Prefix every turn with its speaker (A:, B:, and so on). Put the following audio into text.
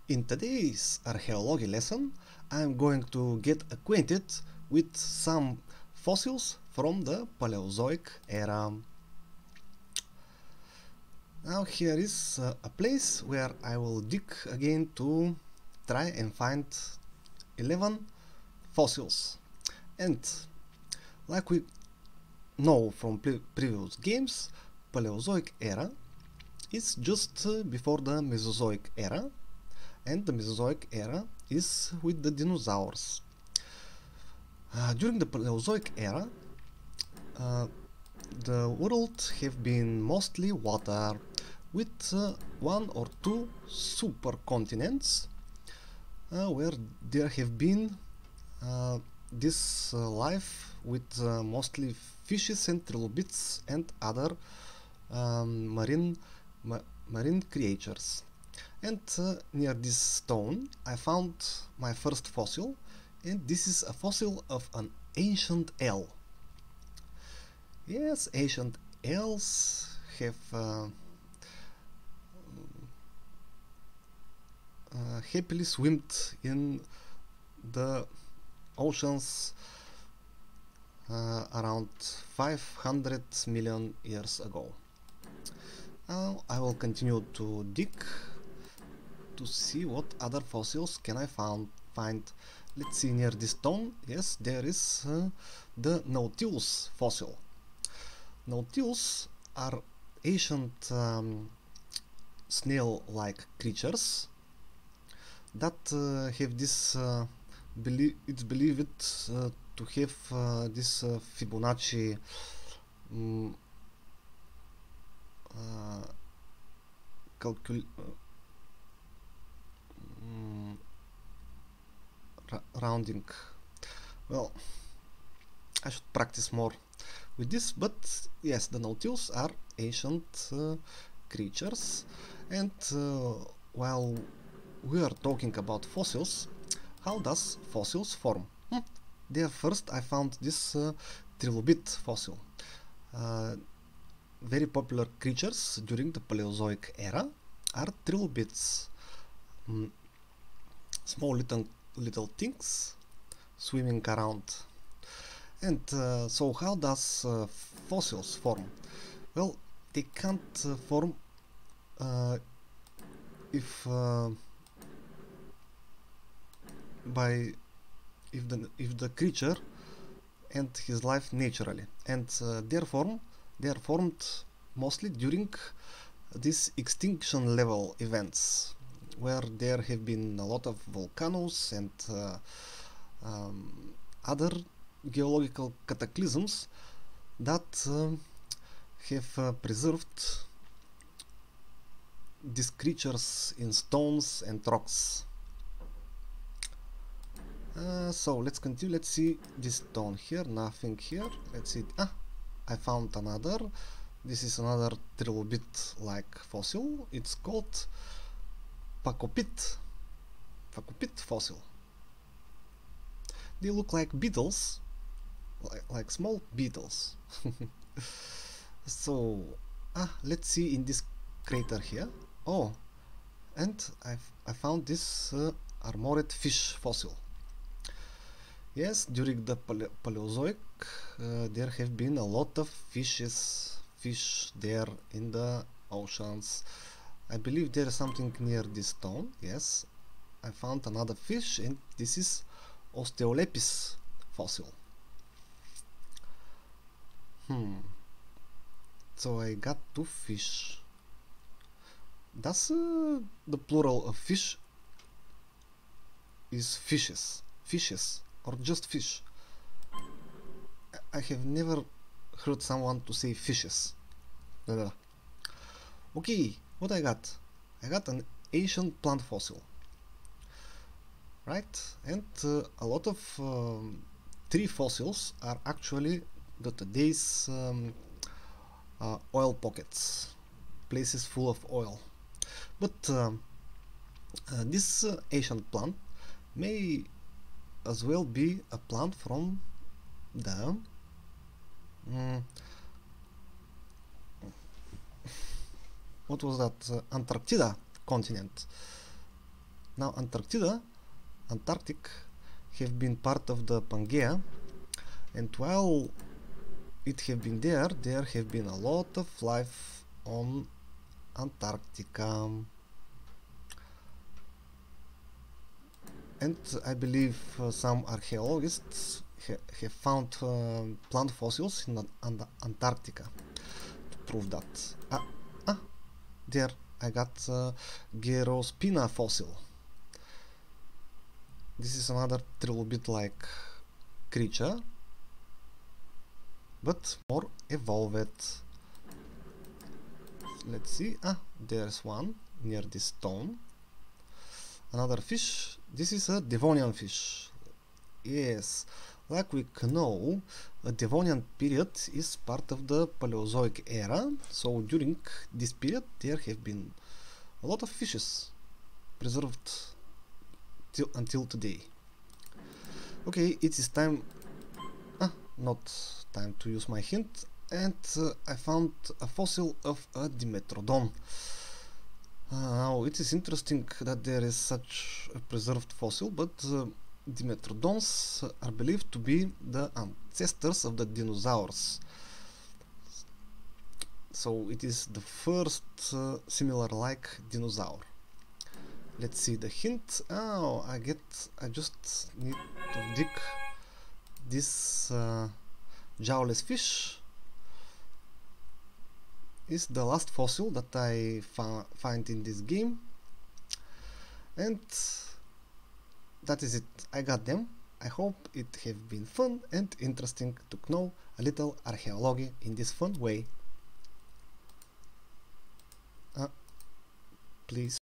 A: In today's archaeology lesson, I'm going to get acquainted with some fossils from the Paleozoic era. Now here is a place where I will dig again to try and find 11 fossils. And like we know from previous games, Paleozoic era is just before the Mesozoic era, and the Mesozoic era is with the dinosaurs. During the Paleozoic era, the world have been mostly water, with one or two supercontinents where there have been this life with mostly fishes and trilobites and other marine creatures. And near this stone I found my first fossil, and this is a fossil of an ancient eel. Yes, ancient eels have happily swimmed in the oceans around 500 million years ago. Now I will continue to dig to see what other fossils can I find. Let's see, near this stone, yes, there is the Nautilus fossil. Nautilus are ancient snail-like creatures that have this it's believed to have this Fibonacci rounding. Well, I should practice more with this, but yes, the Nautilus are ancient creatures. And while we are talking about fossils, how does fossils form? There first I found this trilobite fossil. Very popular creatures during the Paleozoic era are trilobites. Small little things swimming around. And so how does fossils form? Well, they can't form if the creature end his life naturally, and they are formed mostly during these extinction level events, where there have been a lot of volcanoes and other geological cataclysms that have preserved these creatures in stones and rocks. So let's continue. Let's see this stone here. Nothing here. Let's see. I found another. This is another trilobite-like fossil. It's called Pacopit fossil. They look like beetles, like small beetles. So let's see in this crater here. Oh, and I found this armored fish fossil. Yes, during the Paleozoic there have been a lot of fish there in the oceans. I believe there is something near this stone. Yes, I found another fish, and this is Osteolepis fossil. So I got two fish. Does the plural of fish is fishes? Fishes or just fish? I have never heard someone to say fishes. Okay, what I got? I got an ancient plant fossil, right? And a lot of tree fossils are actually today's oil pockets, places full of oil. But this ancient plant may as well be a plant from the what was that, Antarctica continent. Now Antarctic have been part of the Pangea, and while it have been there have been a lot of life on Antarctica. And I believe some archaeologists have found plant fossils in Antarctica to prove that. There I got Gyrospina fossil. This is another trilobite-like creature, but more evolved. Let's see. There's one near this stone. Another fish. This is a Devonian fish. Yes, like we know, the Devonian period is part of the Paleozoic era, so during this period there have been a lot of fishes preserved until today. Okay, it is time, not time to use my hint, and I found a fossil of a Dimetrodon. Now it is interesting that there is such a preserved fossil, but Dimetrodons are believed to be the ancestors of the dinosaurs. So it is the first similar-like dinosaur. Let's see the hint. I just need to dig this jawless fish. Is the last fossil that I find in this game, and that is it. I got them. I hope it have been fun and interesting to know a little archaeology in this fun way. Please